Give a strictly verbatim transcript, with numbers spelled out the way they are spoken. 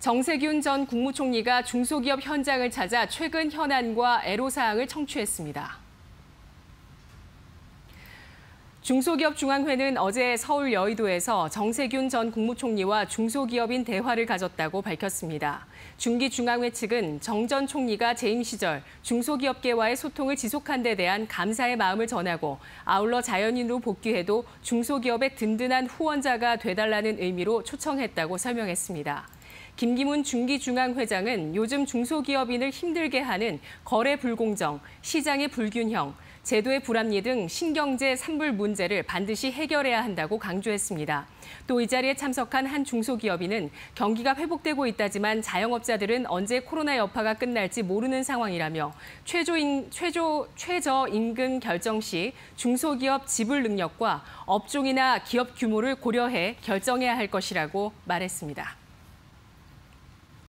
정세균 전 국무총리가 중소기업 현장을 찾아 최근 현안과 애로사항을 청취했습니다. 중소기업중앙회는 어제 서울 여의도에서 정세균 전 국무총리와 중소기업인 대화를 가졌다고 밝혔습니다. 중기중앙회 측은 정 전 총리가 재임 시절 중소기업계와의 소통을 지속한 데 대한 감사의 마음을 전하고 아울러 자연인으로 복귀해도 중소기업의 든든한 후원자가 되달라는 의미로 초청했다고 설명했습니다. 김기문 중기중앙회장은 요즘 중소기업인을 힘들게 하는 거래 불공정, 시장의 불균형, 제도의 불합리 등 신경제 산불 문제를 반드시 해결해야 한다고 강조했습니다. 또 이 자리에 참석한 한 중소기업인은 경기가 회복되고 있다지만 자영업자들은 언제 코로나 여파가 끝날지 모르는 상황이라며 최저임, 최저, 최저임금 결정 시 중소기업 지불 능력과 업종이나 기업 규모를 고려해 결정해야 할 것이라고 말했습니다.